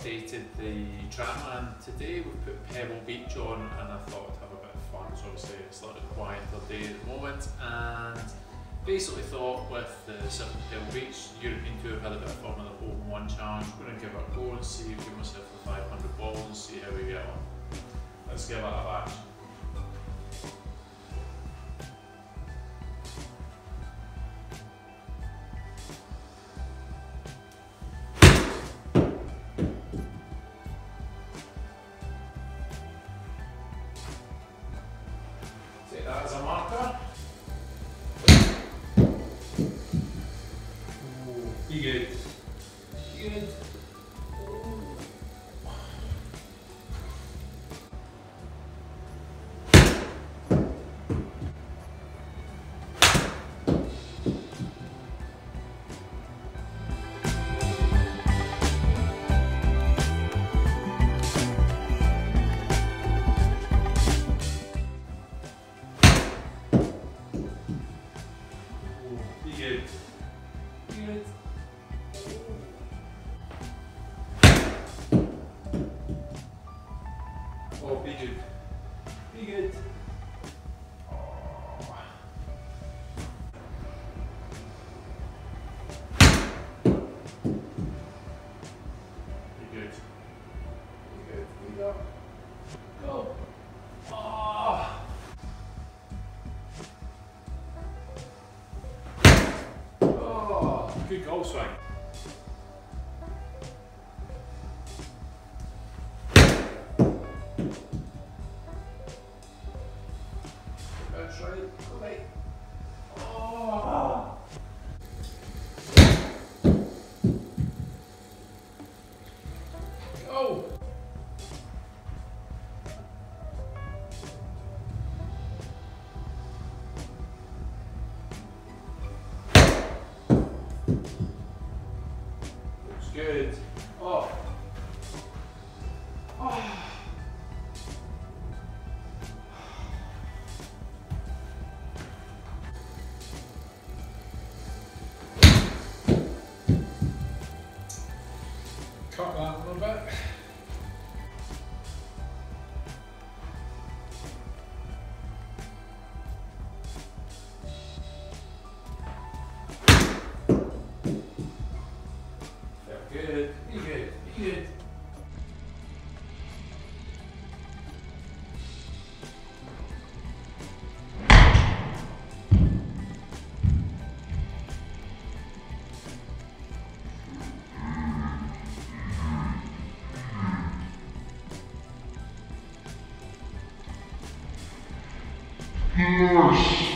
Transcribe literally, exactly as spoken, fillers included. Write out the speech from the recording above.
rotated the tram, and today we've put Pebble Beach on, and I thought I'd have a bit of fun. So obviously it's a little quieter day at the moment, and basically thought with the Surf at Pebble Beach European Tour, had a bit of fun with the Hole in One challenge. We're going to give it a go and see, give myself the five hundred balls and see how we get on. Let's give it a bash. Take that as a marker. Ooh, be good. Be good. Be good. Be good. Oh, be good. Be good. Oh. Be good. Be good. Be good. Go. Oh. Oh, good goal swing. That's right. Go right. Oh. Go. Looks good. Oh. Oh. Cut that a little bit. Felt good. Be good. Be good. Yes.